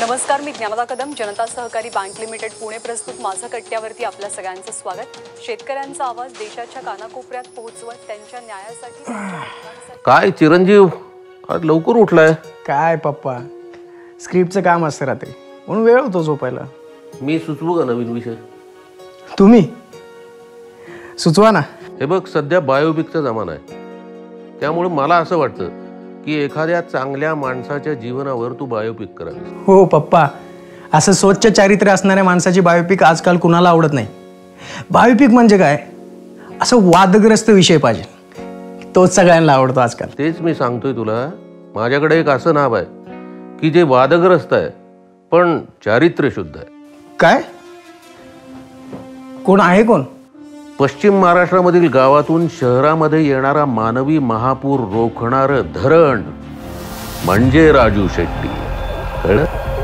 नमस्कार, मी ज्ञानदा कदम. जनता सहकारी bank limited Pune प्रस्तुत माझा कट्ट्यावरती आपल्या सगळ्यांचं स्वागत. शेतकऱ्यांचा आवाज देशाच्या कानाकोपऱ्यात पोहोचवत त्यांच्या न्यायासाठी. काय चिरंजीव, आज लवकर उठलाय? काय पप्पा, स्क्रिप्टचं काम असतं रात्री, म्हणून वेळ होतो झोपायला. मी सुचवू का नवीन विषय? तुम्ही सुचवा ना. हे बघ, सध्या बायोपिकचा जमाना आहे, त्यामुळे मला असं वाटतं की एखाद्या चांगल्या माणसाच्या जीवनावर तू बायोपिक करावी. हो पप्पा, असं स्वच्छ चारित्र्य असणाऱ्या माणसाची बायोपिक आजकाल कुणाला आवडत नाही. बायोपिक म्हणजे काय, असं वादग्रस्त विषय पाहिजे, तोच सगळ्यांना आवडतो आजकाल. तेच मी सांगतोय तुला. माझ्याकडे एक असं नाव आहे की जे वादग्रस्त आहे पण चारित्र्य शुद्ध आहे. काय? कोण आहे? कोण? पश्चिम महाराष्ट्रामधील गावातून शहरामध्ये येणारा मानवी महापूर रोखणारं धरण म्हणजे राजू शेट्टी. कळलं?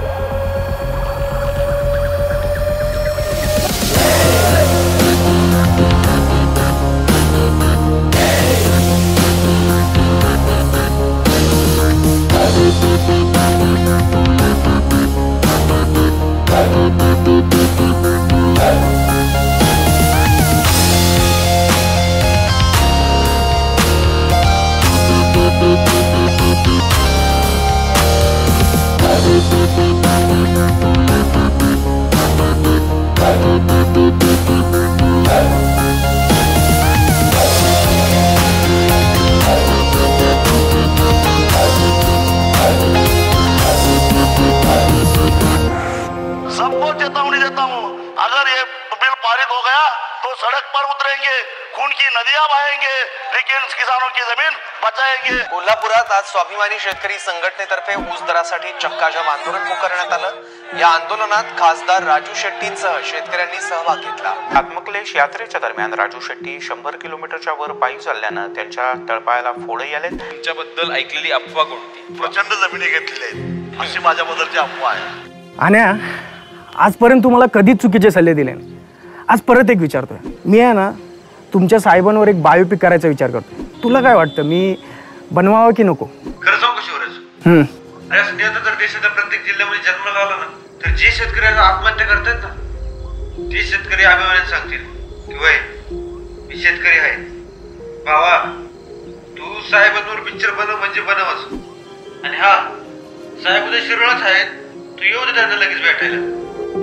सबको चेतावनी देता हूँ, अगर ये बिल पारित हो गया तो सड़क पर उतरेंगे, खून की नदियां बहाएंगे, लेकिन किसानों की जमीन बचाएंगे. कोल्हापुरात आज स्वाभिमानी शेतकरी संघटनेतर्फे ऊस दरासाठी चक्काजाम आंदोलन पुकारण्यात आलं. या आंदोलनात खासदार राजू शेट्टींसह शेतकऱ्यांनी सहभाग घेतला. आत्मक्लेश यात्रेच्या दरम्यान राजू शेट्टी 100 किलोमीटरच्या वर पायी चालल्यानं त्यांच्या तळपायाला फोडही आले. तुमच्याबद्दल ऐकलेली अफवा कोणती? प्रचंड जमिनी घेतलेल्या आहेत अशी माझ्याबद्दलची अफवा आहे. आणि आजपर्यंत तुम्हाला कधीच चुकीचे सल्ले दिले नाही. आज परत एक विचारतोय मी, आहे ना, तुमच्या साहेबांवर एक बायोपिक करायचा विचार करतोय. तुला काय वाटतं, मी बनवावं की नको? खरं सांगू शिवराज, अरे सध्या तर देशाच्या प्रत्येक जिल्ह्यामध्ये जन्माला आला ना, तर जे शेतकरी आत्महत्या करतात ना, ते शेतकरी अभिमानाने सांगतील की वय मी शेतकरी आहे. भावा, तू साहेबांवर पिक्चर बनव म्हणजे बनवच. आणि हा साहेब उद्या शिरोळाच आहेत, तू येऊ दे त्यांना लगेच भेटायला.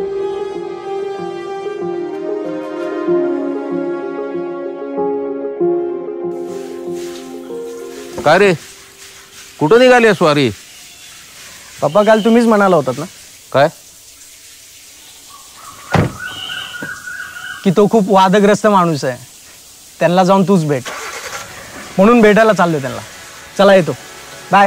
काय रे, कुठं निघाली स्वारी? पप्पा, काल तुम्हीच म्हणाला होतात ना काय की तो खूप वादग्रस्त माणूस आहे, त्यांना जाऊन तूच भेट, म्हणून भेटायला चाललोय त्यांना. चला, येतो. बाय.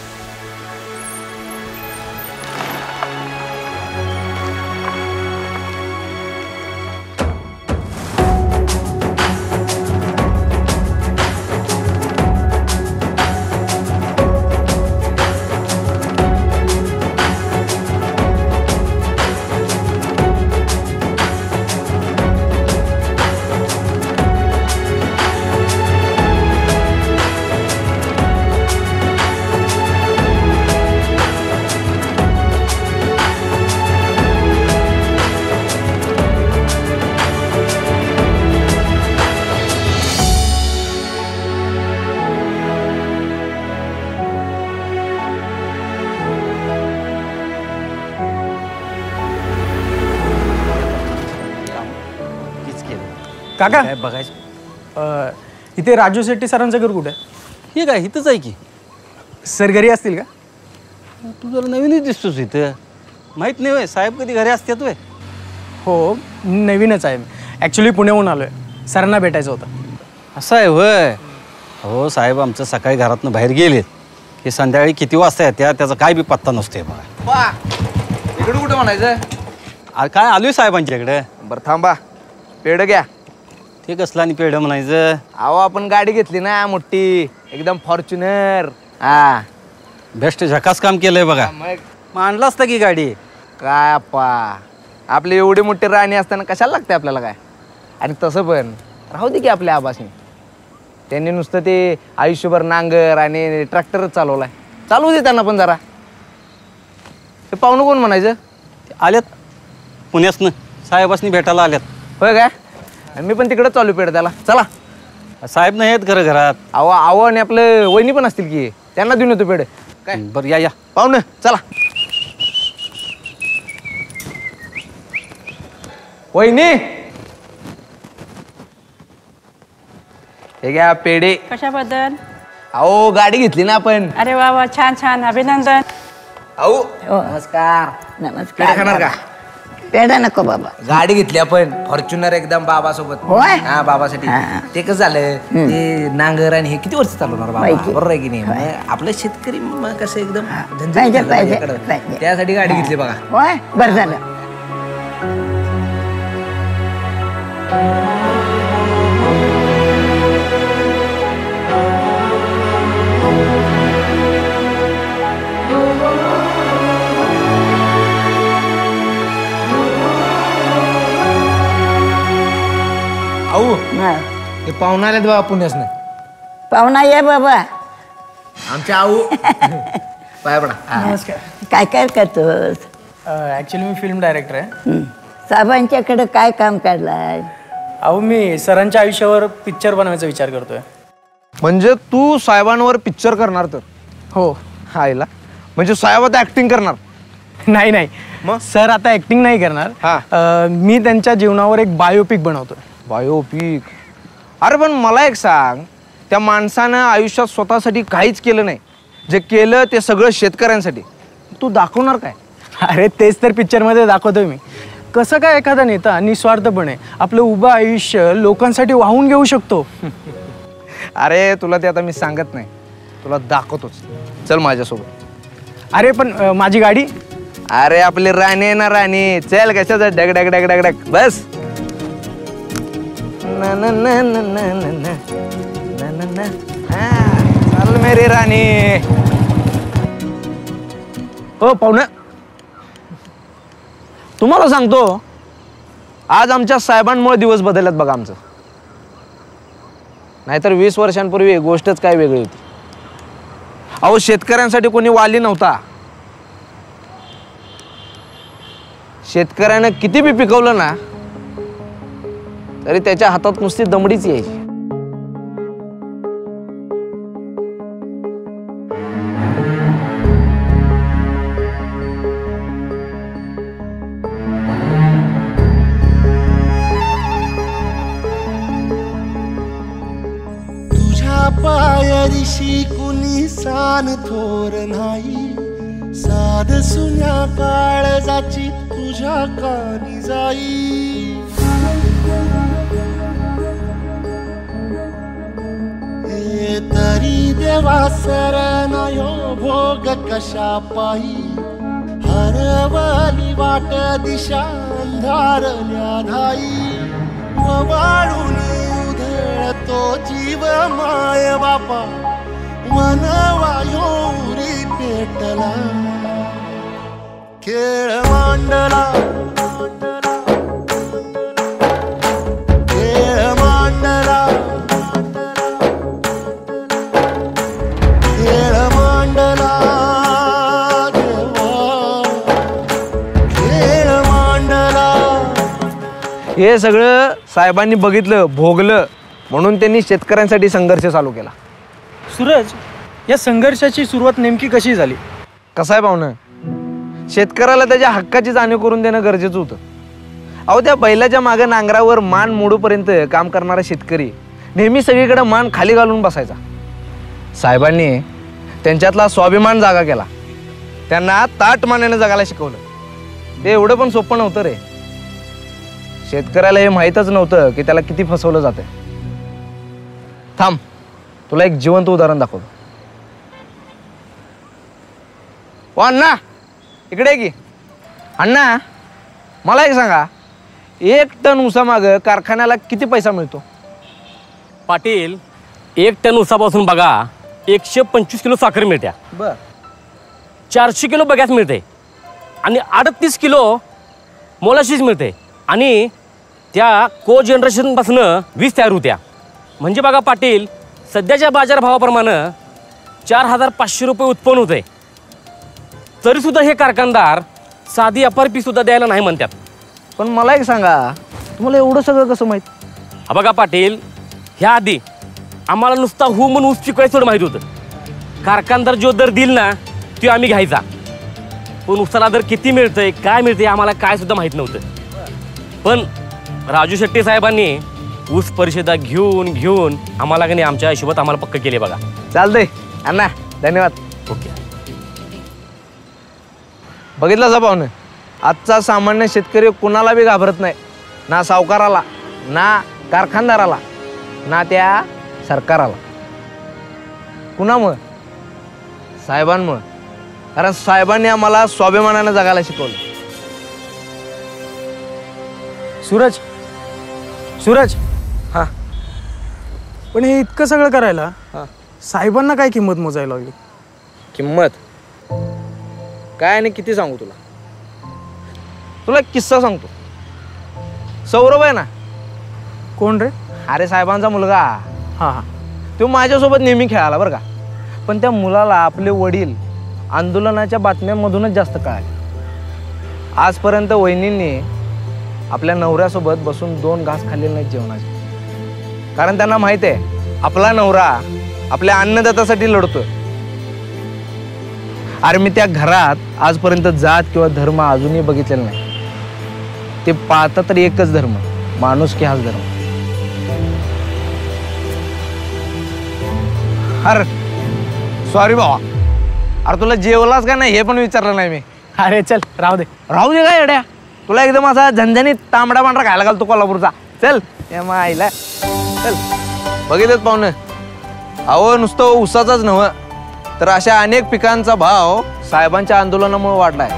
काका, बघायचं इथे राजू शेट्टी सरांचं घर कुठे? हे काय इथंच आहे की. सर घरी असतील का? तू जरा नवीनच दिसतोस इथं. माहीत नाही होय साहेब कधी घरी असतात होय? हो, नवीनच आहे. ॲक्च्युली पुण्याहून आलो आहे, सरांना भेटायचं होतं. असं आहे होय. हो, साहेब आमचं सकाळी घरातनं बाहेर गेलेत की संध्याकाळी किती वाजता येत्या त्याचा काय बी पत्ता नसतोय बघा. इकडे कुठं म्हणायचं? काय आलोय साहेबांच्याकडे. बरं थांबा, पेढ घ्या. ते कसलं आणि पेढं म्हणायचं? अहो, आपण गाडी घेतली ना मोठी, एकदम फॉर्च्युनर. हा, बेस्ट झकास काम केलंय बघा. मग आणलं असतं की गाडी. काय अप्पा, आपले एवढे मोठे राणी असताना कशाला लागते आपल्याला काय? आणि तसं पण राहू दे की आपल्या आबासनी, त्यांनी नुसतं ते आयुष्यभर नांगर आणि ट्रॅक्टरच चालवलाय, चालवू दे त्यांना पण जरा. हे पाहुणं कोण म्हणायचं? आल्यात पुण्यासनं साहेबासनी भेटायला आल्यात. होय काय? मी पण तिकडे चालू पेड त्याला. चला. साहेब नाही आहेत खरं घरात. आव आणि आपलं वहिनी पण असतील की, त्यांना देऊन येतो पेड. काय बरं या पाहुणं चला. वहिनी हे घ्या पेढे. कशाबद्दल? अहो गाडी घेतली ना आपण. अरे वा वा, छान छान, अभिनंदन. अहो नमस्कार. नमस्कार. खाणार का? पेढा नको बाबा. गाडी घेतली आपण फॉर्च्युनर एकदम बाबासोबत. होय? हा बाबासाठी. ते कसं झालं ते नांगर आणि हे किती वर्ष चालवणार बाबा, बरोबर आहे की नाही? मग आपलं शेतकरी मग कसं एकदम झणझणीत झालं माझ्याकडं. त्यासाठी गाडी घेतली बघा. होय, बरं झालं. अहो हे पाहुणा आल्यात बाबा पुण्यासनं. पाहुणा ये बाबा. आमच्या आऊ पाया पडा. नमस्कार. काय काय करतोस? ऍक्च्युली मी फिल्म डायरेक्टर आहे. साहेबांच्याकडे काय काम काढलाय? अहो मी सरांच्या आयुष्यावर पिक्चर बनवायचा विचार करतोय. म्हणजे तू साहेबांवर पिक्चर करणार? तर हो. आईला म्हणजे साहेब आता ऍक्टिंग करणार? नाही नाही, मग सर आता ऍक्टिंग नाही करणार. मी त्यांच्या जीवनावर एक बायोपिक बनवतोय. बायोपिक? अरे पण मला एक सांग, त्या माणसानं आयुष्यात स्वतःसाठी काहीच केलं नाही, जे केलं ते सगळं शेतकऱ्यांसाठी. तू दाखवणार काय? अरे तेच तर पिक्चरमध्ये दाखवतोय मी. कसं काय एखादा नेता निस्वार्थपणे आपलं उभं आयुष्य लोकांसाठी वाहून घेऊ शकतो. अरे तुला ते आता मी सांगत नाही, तुला दाखवतोच. चल माझ्यासोबत. अरे पण माझी गाडी? अरे आपली राणी आहे ना, राणी. चल कशाचं डग डग डग डग डग. बस. ना ना ना ना ना ना ना ना ना. चल मेरी राणी. हो पाहुणं, तुम्हाला सांगतो, आज आमच्या साहेबांमुळे दिवस बदलल्यात बघा आमचं. नाहीतर 20 वर्षांपूर्वी गोष्टच काय वेगळी होती. अहो शेतकऱ्यांसाठी कोणी वाली नव्हता. शेतकऱ्यानं किती बी पिकवलं ना तरी त्याच्या हातात नुसती दमडीच यायची. तुझ्या पायरीशी कुणी सान थोर नाही, साध सुन्या काळजाची तुझ्या कानी जाई. हे तरी देवा सरनायो भोग कशा पायी, हरवली वाट दिशा अंधारल्या धाई. वाळून उधळतो जीव माय बापा, वनवायोरी पेटला. खेळ मांडला, खेळ मांडला, खेळ मांडला देवा, खेळ मांडला. हे सगळं साहेबांनी बघितलं, भोगलं, म्हणून त्यांनी शेतकऱ्यांसाठी संघर्ष चालू केला. सूरज, या संघर्षाची सुरुवात नेमकी कशी झाली? कसं आहे पाहुणं, शेतकऱ्याला त्याच्या हक्काची जाणीव करून देणं गरजेचं होतं. अहो त्या बैलाच्या मागं नांगरावर मान मोडूपर्यंत काम करणारा शेतकरी नेहमी सगळीकडे मान खाली घालून बसायचा. साहेबांनी त्यांच्यातला स्वाभिमान जागा केला, त्यांना ताट मानेनं जगायला शिकवलं. ते एवढं पण सोपं नव्हतं रे. शेतकऱ्याला हे माहीतच नव्हतं की त्याला किती फसवलं जातंय. थांब, तुला एक जिवंत उदाहरण दाखवतो. ओ अण्णा, इकडे की. अण्णा मला एक सांगा, 1 टन ऊसामागं कारखान्याला किती पैसा मिळतो? पाटील, 1 टन ऊसापासून बघा 125 किलो साखर मिळते. बर. 400 किलो बगॅस मिळते आणि 38 किलो मोलाशीस मिळते. आणि त्या को जनरेशनपासून वीज तयार होत्या. म्हणजे बघा पाटील, सध्याच्या बाजारभावाप्रमाणे 4500 रुपये उत्पन्न होते. तरी सुद्धा हे कारखानदार साधी FRP सुद्धा द्यायला नाही म्हणतात. पण मला एक सांगा, तुम्हाला एवढं सगळं कसं माहित? हा बघा पाटील, ह्या आधी आम्हाला नुसता हू म्हणून ऊस पिकवायचं थोडं माहित होतं. कारखानदार जो दर दिल ना तो आम्ही घ्यायचा, पण उसाला दर किती मिळतंय काय मिळतंय आम्हाला काय सुद्धा माहित नव्हतं. पण राजू शेट्टी साहेबांनी ऊस परिषदा घेऊन घेऊन आम्हाला का नाही आमच्या हिशोबात आम्हाला पक्क केले बघा. चालतंय अण्णा, धन्यवाद. ओके. बघितलं जा पाहुणे, आजचा सामान्य शेतकरी कुणाला बी घाबरत नाही, ना सावकाराला, ना कारखानदाराला, ना त्या सरकाराला. कुणामुळं? साहेबांमुळं. कारण साहेबांनी आम्हाला स्वाभिमानाने जगायला शिकवलं. सूरज, सूरज, हा, पण हे इतकं सगळं करायला साहेबांना काय किंमत मोजायला लागली? किंमत काय आणि किती सांगू तुला? तुला एक किस्सा सांगतो. सौरभ आहे ना, कोण रे? अरे साहेबांचा मुलगा. हां हां. तो माझ्यासोबत नेहमी खेळाला बरं का. पण त्या मुलाला आपले वडील आंदोलनाच्या बातम्यांमधूनच जास्त कळाले. आजपर्यंत वहिनींनी आपल्या नवऱ्यासोबत बसून 2 घास खाल्लेले नाहीत जेवणाचे. कारण त्यांना माहित आहे आपला नवरा आपल्या अन्नदात्यासाठी लढतोय. अरे मी त्या घरात आजपर्यंत जात किंवा धर्म अजूनही बघितलेला नाही. ते पाहता तर एकच धर्म, माणुसकी हाच धर्म. अरे सॉरी भावा, अरे तुला जेवलास का नाही हे पण विचारलं नाही मी. अरे चल राहू दे. राहू दे काय येड्या, तुला एकदम असा झणझणीत तांबडा पांढरा खायला घालतो कोल्हापूरचा. चल या आईला चल. बघितलं पाहुणे, अहो नुसतं ऊसाचाच नव्ह तर अशा अनेक पिकांचा भाव साहेबांच्या आंदोलनामुळे वाढलाय.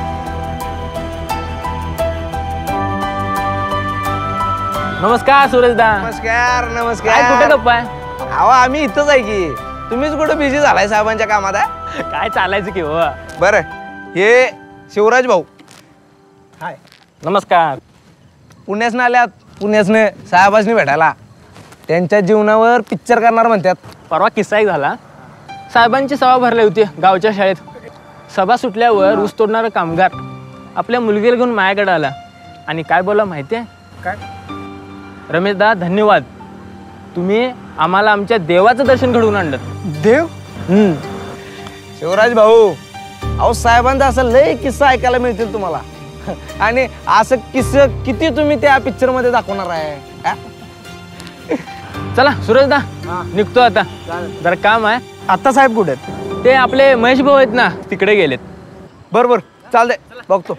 नमस्कार सूरजदा. नमस्कार नमस्कार. काय कुठे गप्पा आहे? अहो आम्ही इथंच आहे की. तुम्हीच कुठं बिझी झालाय साहेबांच्या कामात? काय चालायचं की हो. बरं, हे शिवराज भाऊ. हाय. नमस्कार. पुण्यासनं आल्यात, पुण्यासनं साहेबांनी भेटायला. त्यांच्या जीवनावर पिक्चर करणार म्हणतात. परवा किस्सा एक झाला. साहेबांची सभा भरली होती गावच्या शाळेत. सभा सुटल्यावर ऊस तोडणारा कामगार आपल्या मुलगीला घेऊन माझ्याकडे आला आणि काय बोला माहिती आहे? काय? रमेशदा धन्यवाद, तुम्ही आम्हाला आमच्या देवाचं दर्शन घडवून आणलं. देव? शिवराज भाऊ, अहो साहेबांचा असं लय किस्सा ऐकायला मिळतील तुम्हाला. आणि असं किस्सा किती तुम्ही त्या पिक्चर मध्ये दाखवणार आहे? चला सूरजदा निघतो आता, जरा काम आहे. आता साहेब कुठे आहेत? ते आपले महेश भाऊ आहेत ना, तिकडे गेलेत. बरोबर चालतंय, बघतो.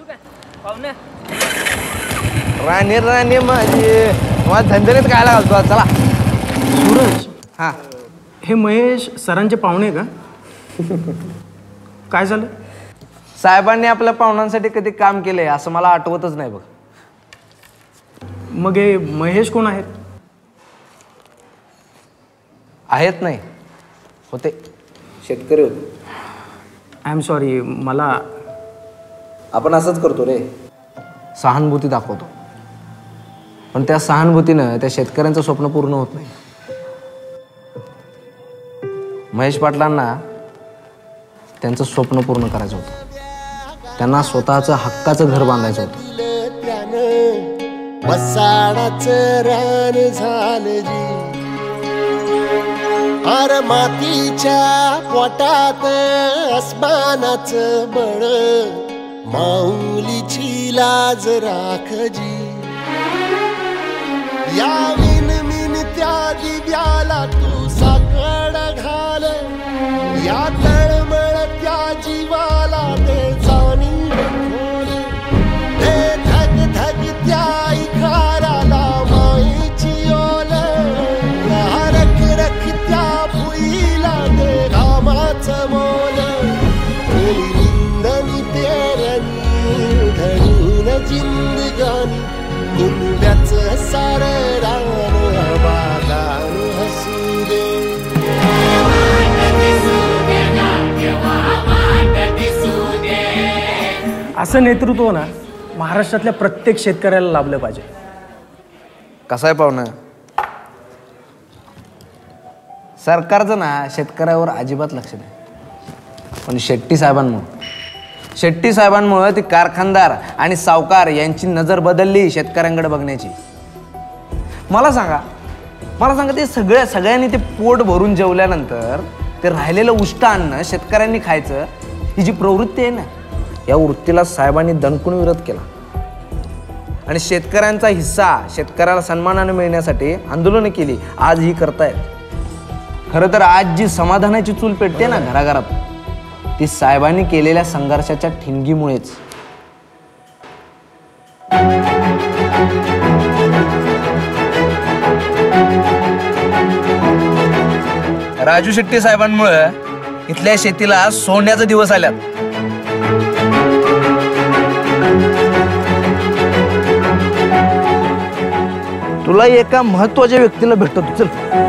राणी राणी माझी धंद्यात खायला घालतो. चला सूरज, हा, हे महेश सरांचे पाहुणे का? काय झालं? साहेबांनी आपल्या पाहुण्यांसाठी कधी काम केलंय असं मला आठवतच नाही बघ. मग हे महेश कोण आहेत? आहेत नाही, होते, शेतकरी होते. I am sorry. मला आपण असंच करतो रे, सहानुभूती दाखवतो. पण त्या सहानुभूतीनं त्या शेतकऱ्यांचं स्वप्न पूर्ण होत नाही. महेश पाटलांना त्यांचं स्वप्न पूर्ण करायचं होतं. त्यांना स्वतःचं हक्काचं घर बांधायचं होतं. वसाडाचं रान झालं जी, अर मातीच्या पोटात अस्मानाचं बळ, माऊलीची लाज राख जी. या विन त्या दिव्याला तू साकड घाल, या तळमळ त्या जीवाला ते जाणीव खोल, ते धग धग त्या इकाराला माईची ओल, रख रख त्या भुईला ते रामाचं मोल. निंदनी तेरणी धरून जिंदगानी, कुंब्याचं सार रान बागान हसू दे. असं नेतृत्व ना महाराष्ट्रातल्या प्रत्येक शेतकऱ्याला लाभलं पाहिजे. कसं आहे पाहुणं, सरकारचं ना शेतकऱ्यावर अजिबात लक्ष नाही. पण शेट्टी साहेबांमुळे शेट्टी साहेबांमुळे ते कारखानदार आणि सावकार यांची नजर बदलली शेतकऱ्यांकडे बघण्याची. मला सांगा ते सगळ्यांनी ते पोट भरून जेवल्यानंतर ते राहिलेलं उष्ट अन्न शेतकऱ्यांनी खायचं, ही जी प्रवृत्ती आहे ना, या वृत्तीला साहेबांनी दणकून विरोध केला आणि शेतकऱ्यांचा हिस्सा शेतकऱ्याला सन्मानाने मिळण्यासाठी आंदोलनं केली. आज ही करतायत. खरं तर आज जी समाधानाची चूल पेटते ना घराघरात, ती साहेबांनी केलेल्या संघर्षाच्या ठिणगीमुळेच. राजू शेट्टी साहेबांमुळे इथल्या शेतीला सोन्याचा दिवस आल्यात. तुला एका महत्वाच्या व्यक्तीला भेटतो. चल.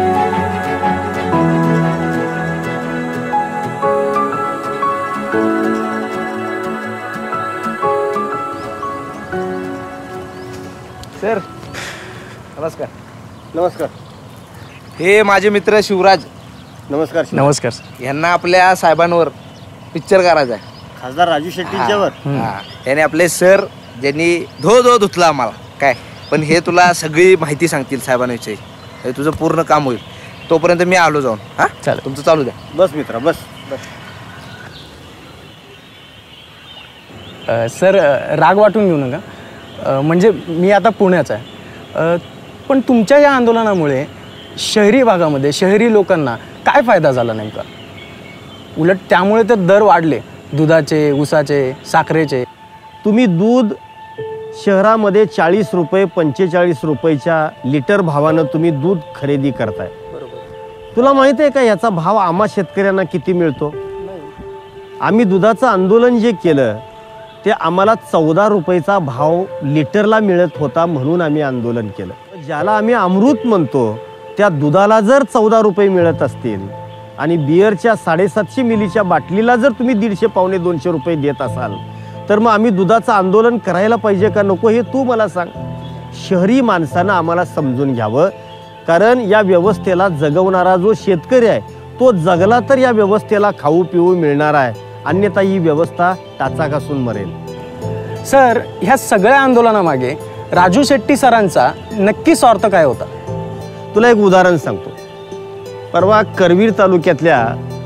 सर नमस्कार. नमस्कार. हे माझे मित्र शिवराज. नमस्कार. नमस्कार. यांना आपल्या साहेबांवर पिक्चर करायचा आहे. खासदार राजू शेट्टींच्यावर. याने आपले सर ज्यांनी धो धुतला आम्हाला काय, पण हे तुला सगळी माहिती सांगतील साहेबांविषयी. हे तुझं पूर्ण काम होईल. तोपर्यंत मी आलो जाऊन. हा चालेल, तुमचं चालू द्या. बस मित्रा बस. सर राग वाटून घेऊ नका. म्हणजे मी आता पुण्याचा आहे, पण तुमच्या या आंदोलनामुळे शहरी भागामध्ये शहरी लोकांना काय फायदा झाला नेमका? उलट त्यामुळे तर दर वाढले, दुधाचे, ऊसाचे, साखरेचे. तुम्ही दूध शहरामध्ये 40 रुपये 45 रुपयाच्या लिटर भावानं तुम्ही दूध खरेदी करताय. तुला माहित आहे का याचा भाव आम्हा शेतकऱ्यांना किती मिळतो? आम्ही दुधाचं आंदोलन जे केलं ते आम्हाला 14 रुपयाचा भाव लिटरला मिळत होता, म्हणून आम्ही आंदोलन केलं. ज्याला आम्ही अमृत म्हणतो त्या दुधाला जर 14 रुपये मिळत असतील आणि बिअरच्या 750 मिलीच्या बाटलीला जर तुम्ही 150-200 रुपये देत असाल, तर मग आम्ही दुधाचं आंदोलन करायला पाहिजे का नको हे तू मला सांग. शहरी माणसानं आम्हाला समजून घ्यावं, कारण या व्यवस्थेला जगवणारा जो शेतकरी आहे तो जगला तर या व्यवस्थेला खाऊ पिऊ मिळणार आहे, अन्यथा ही व्यवस्था टाचाकासून मरेल. सर ह्या सगळ्या आंदोलनामागे राजू शेट्टी सरांचा नक्की स्वार्थ काय होता? तुला एक उदाहरण सांगतो. परवा करवीर तालुक्यातल्या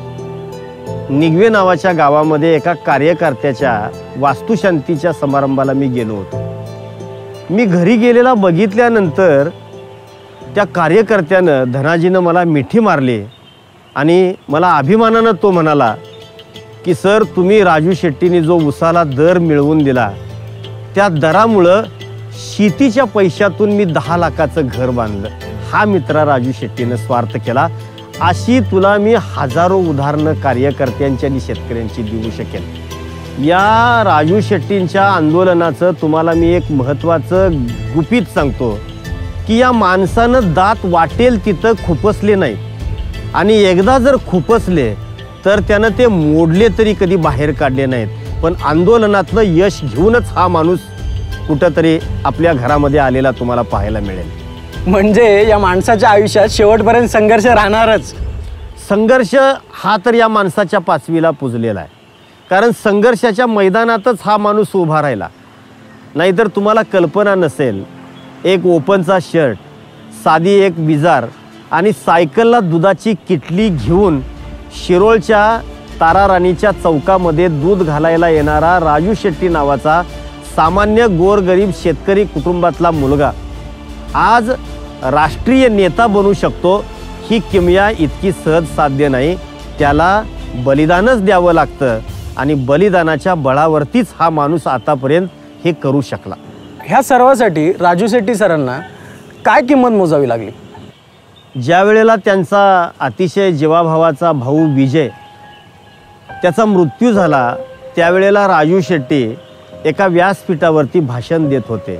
निगवे नावाच्या गावामध्ये एका कार्यकर्त्याच्या वास्तुशांतीच्या समारंभाला मी गेलो होतो. मी घरी गेलेला बघितल्यानंतर त्या कार्यकर्त्यानं धनाजीनं मला मिठी मारली आणि मला अभिमानानं तो म्हणाला की सर तुम्ही राजू शेट्टीने जो उसाला दर मिळवून दिला त्या दरामुळं शेतीच्या पैशातून मी 10 लाखाचं घर बांधलं. हा मित्रा राजू शेट्टीनं स्वार्थ केला. अशी तुला मी हजारो उदाहरणं कार्यकर्त्यांची आणि शेतकऱ्यांची देऊ शकेन. या राजू शेट्टींच्या आंदोलनाचं तुम्हाला मी एक महत्त्वाचं गुपित सांगतो की या माणसानं दात वाटेल तिथं खुपसले नाही आणि एकदा जर खुपसले तर त्यानं ते मोडले तरी कधी बाहेर काढले नाहीत. पण आंदोलनातलं यश घेऊनच हा माणूस कुठंतरी आपल्या घरामध्ये आलेला तुम्हाला पाहायला मिळेल. म्हणजे या माणसाच्या आयुष्यात शेवटपर्यंत संघर्ष राहणारच. संघर्ष हा तर या माणसाच्या 5वीला पुजलेला आहे, कारण संघर्षाच्या मैदानातच हा माणूस उभा राहिला. नाहीतर तुम्हाला कल्पना नसेल, एक ओपनचा शर्ट, साधी एक विजार आणि सायकलला दुधाची किटली घेऊन शिरोळच्या ताराराणीच्या चौकामध्ये दूध घालायला येणारा राजू शेट्टी नावाचा सामान्य गोरगरीब शेतकरी कुटुंबातला मुलगा आज राष्ट्रीय नेता बनू शकतो. ही किमया इतकी सहज साध्य नाही, त्याला बलिदानच द्यावं लागतं आणि बलिदानाच्या बळावरतीच हा माणूस आतापर्यंत हे करू शकला. ह्या सर्वासाठी राजू शेट्टी सरांना काय किंमत मोजावी लागली? ज्या वेळेला त्यांचा अतिशय जीवाभावाचा भाऊ विजय त्याचा मृत्यू झाला, त्यावेळेला राजू शेट्टी एका व्यासपीठावरती भाषण देत होते.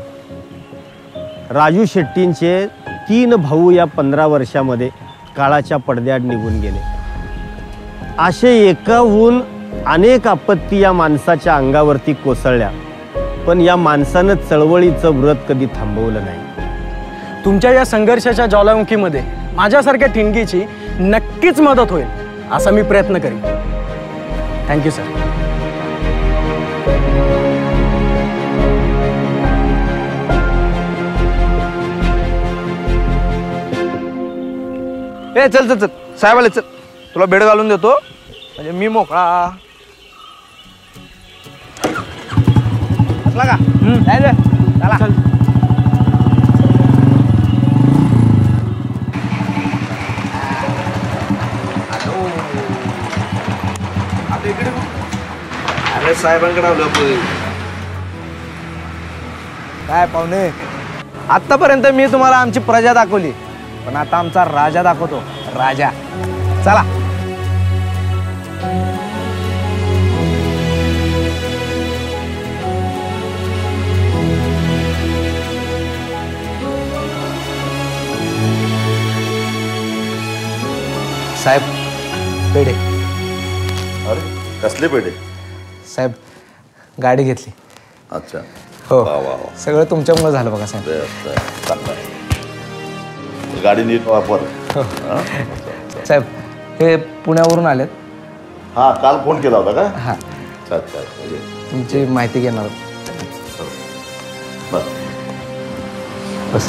राजू शेट्टींचे 3 भाऊ या 15 वर्षामध्ये काळाच्या पडद्याआड निघून गेले. असे एकाहून अनेक आपत्ती या माणसाच्या अंगावरती कोसळल्या, पण या माणसानं चळवळीचं व्रत कधी थांबवलं नाही. तुमच्या या संघर्षाच्या ज्वालामुखीमध्ये माझ्यासारख्या ठिणगीची नक्कीच मदत होईल असा मी प्रयत्न करीन. Thank you sir. ए चल चल चल साहेब आले, चल तुला बेड घालून देतो म्हणजे मी मोकळा. बसला का? चला चल. अरे साहेबांकडे आलो. काय पाहुणे, आतापर्यंत मी तुम्हाला आमची प्रजा दाखवली, पण आता आमचा राजा दाखवतो. राजा चला. साहेब पेढे. अरे कसले पेढे? साहेब गाडी घेतली. अच्छा. हो वा वा वा. सगळं तुमच्यामुळे झालं बघा साहेब. चांगलं. गाडी नीट वापर. साहेब हे पुण्यावरून आलेत. हा काल फोन केला होता का? हा. अच्छा अच्छा. तुमची माहिती घेणार होतो. बस बस.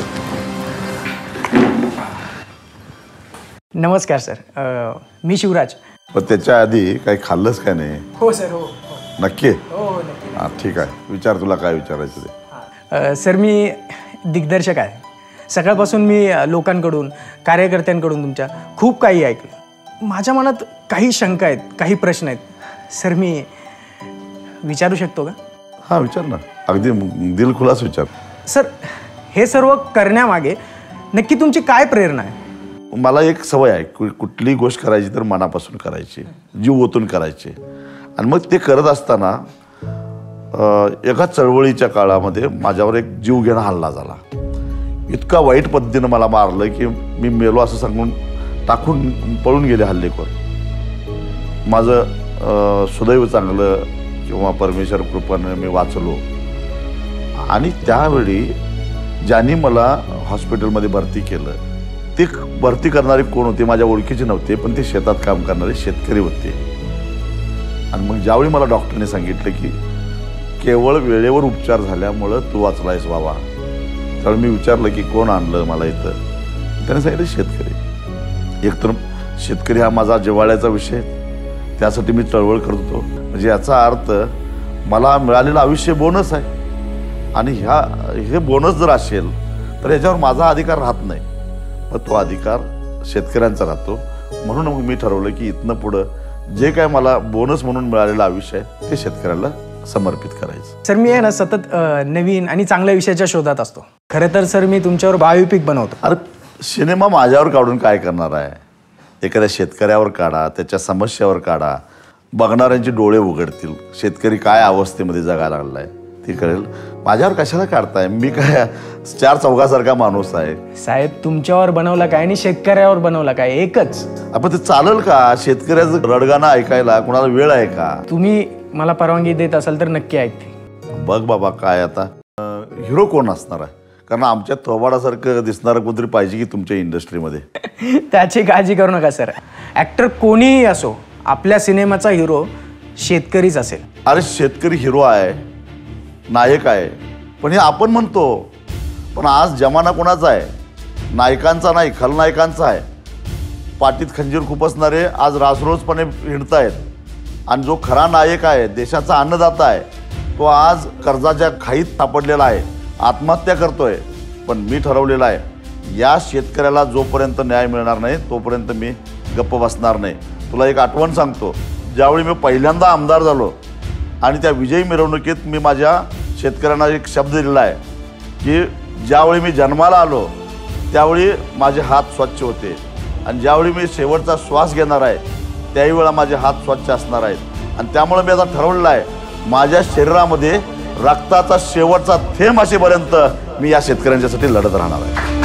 नमस्कार सर, मी शिवराज. पण त्याच्या आधी काही खाल्लंच काय नाही? हो सर. हो नक्की? हो नक्की. हां ठीक आहे, विचार तुला काय विचारायचं ते. सर मी दिग्दर्शक आहे. सकाळपासून मी लोकांकडून, कार्यकर्त्यांकडून तुमच्या खूप काही ऐकलं. माझ्या मनात काही शंका आहेत, काही प्रश्न आहेत. सर मी विचारू शकतो का? हां विचार ना, अगदी दिलखुलास विचार. सर हे सर्व करण्यामागे नक्की तुमची काय प्रेरणा आहे? मला एक सवय आहे, कुठली गोष्ट करायची तर मनापासून करायची, जीव ओतून करायची. आणि मग ते करत असताना एका चळवळीच्या काळामध्ये माझ्यावर एक जीव घेणा हल्ला झाला. इतका वाईट पद्धतीनं मला मारलं की मी मेलो असं सांगून टाकून पळून गेले हल्लेखोर. माझं सुदैव चांगलं किंवा परमेश्वर कृपानं मी वाचलो. आणि त्यावेळी ज्यांनी मला हॉस्पिटलमध्ये भरती केलं ते भरती करणारे कोण होते? माझ्या ओळखीचे नव्हते, पण ते शेतात काम करणारे शेतकरी होते. आणि मग ज्यावेळी मला डॉक्टरने सांगितलं की केवळ वेळेवर उपचार झाल्यामुळं तू वाचलायस बाबा, त्यावेळी मी विचारलं की कोण आणलं मला इथं? त्याने सांगितलं शेतकरी. एकतर शेतकरी हा माझा जिव्हाळ्याचा विषय, त्यासाठी मी चळवळ करत होतो. म्हणजे याचा अर्थ मला मिळालेलं आयुष्य बोनस आहे. आणि हे बोनस जर असेल तर याच्यावर माझा अधिकार राहत नाही, पण तो अधिकार शेतकऱ्यांचा राहतो. म्हणून मग मी ठरवलं की इथनं पुढं जे काय मला बोनस म्हणून मिळालेलं आयुष्य आहे ते शेतकऱ्याला समर्पित करायचं. सर मी आहे ना सतत नवीन आणि चांगल्या विषयाच्या शोधात असतो. खरं तर सर मी तुमच्यावर बायोपिक बनवतो. अरे सिनेमा माझ्यावर काढून काय करणार आहे? एखाद्या शेतकऱ्यावर काढा, त्याच्या समस्यावर काढा, बघणाऱ्यांचे डोळे उघडतील. शेतकरी काय अवस्थेमध्ये जगायला लागलाय ते कळेल. माझ्यावर कशाला काढताय? मी काय चार चौघासारखा माणूस आहे? साहेब तुमच्यावर बनवला काय आणि शेतकऱ्यावर बनवला काय एकच? आपण ते चालेल का? शेतकऱ्याचं रडगाणं ऐकायला कोणाला वेळ आहे का? तुम्ही मला परवानगी देत असाल तर नक्की ऐकते. बघ बाबा काय आता हिरो कोण असणार आहे? कारण आमच्या थोबाडासारखं दिसणारं कोणतरी पाहिजे की तुमच्या इंडस्ट्रीमध्ये. त्याची काळजी करू नका सर. ॲक्टर कोणीही असो, आपल्या सिनेमाचा हिरो शेतकरीच असेल. अरे शेतकरी हिरो आहे, नायक आहे, पण हे आपण म्हणतो. पण आज जमाना कोणाचा आहे? नायकांचा नाही, खलनायकांचा आहे. पाठीत खंजीर खुपसणारे आज रासरोसपणे हिंडतायत. आणि जो खरा नायक आहे, देशाचा अन्नदाता आहे, तो आज कर्जाच्या खाईत सापडलेला आहे, आत्महत्या करतोय. पण मी ठरवलेलं आहे, या शेतकऱ्याला जोपर्यंत न्याय मिळणार नाही तोपर्यंत मी गप्प बसणार नाही. तुला एक आठवण सांगतो, ज्यावेळी मी पहिल्यांदा आमदार झालो आणि त्या विजयी मिरवणुकीत मी माझ्या शेतकऱ्यांना एक शब्द दिलेला आहे की ज्यावेळी मी जन्माला आलो त्यावेळी माझे हात स्वच्छ होते, आणि ज्यावेळी मी शेवटचा श्वास घेणार आहे त्याही वेळा माझे हात स्वच्छ असणार आहेत. आणि त्यामुळे मी आता ठरवलेलं आहे, माझ्या शरीरामध्ये रक्ताचा शेवटचा थेंब असेपर्यंत मी या शेतकऱ्यांच्यासाठी लढत राहणार आहे.